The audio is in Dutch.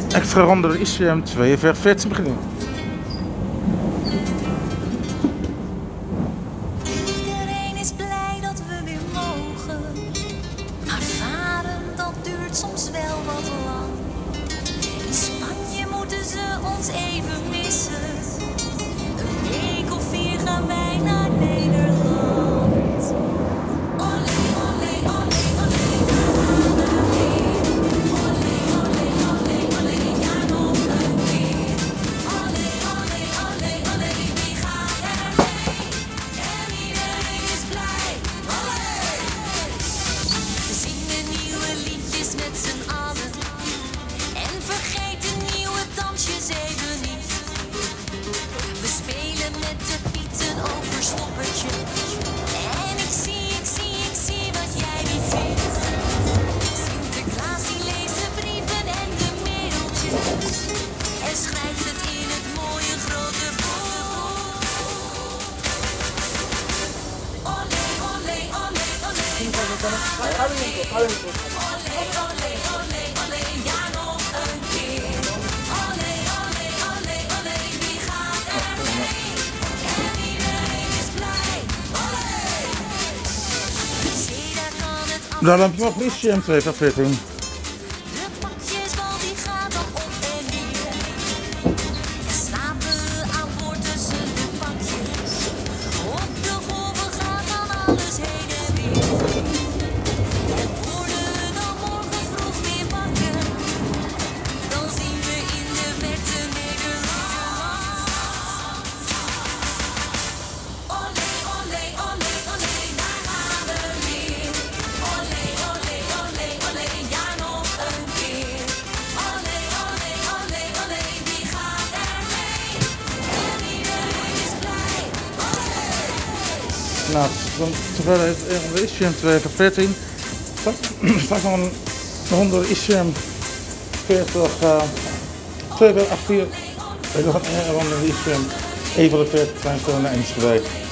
Extra ronde ICM 4214 beginnen. Iedereen is blij dat we weer mogen, maar varen dat duurt soms wel wat lang. In Spanje moeten ze ons even missen. Een week of 4 gaan wij naar Nederland. Olé, olé, olé, olé, daar gaan we weer. Olé, olé, olé, olé, ja nog een keer. Olé, olé, olé, olé, wie gaat er mee? En iedereen is blij. Olé! We zingen nieuwe liedjes met z'n allen en vergeten nieuwe dansjes even niet. We spelen met de pieten over stoppertje. En ik zie wat jij niet ziet. Sinterklaas die leest de brieven en de mailtjes en schrijft het in het mooie grote boek. Olé, olé, olé, olé, olé, olé, olé, olé, ja nog een keer. Olé, olé, olé, olé, wie gaat er mee? En iedereen is blij. Olé! Zie, daar kan het Daar lampje op ICM 4214. de pakjesbal die gaat dan op en neer. En slapen we aan boord tussen de pakjes. Op de golven gaat dan alles heen en weer. En worden we dan morgen vroeg weer wakker, dan zien we in de verte Nederland. Olé, olé, olé, olé, daar gaan we weer. Olé, olé, olé, olé, ja nog een keer. Olé, olé, olé, olé, wie gaat er mee? En iedereen is blij. Olé! Nou, terwijl het de ICM 4214. Straks nog een ronde ICM 4284. En nog een ronde ICM 41 zijn naar Enschede.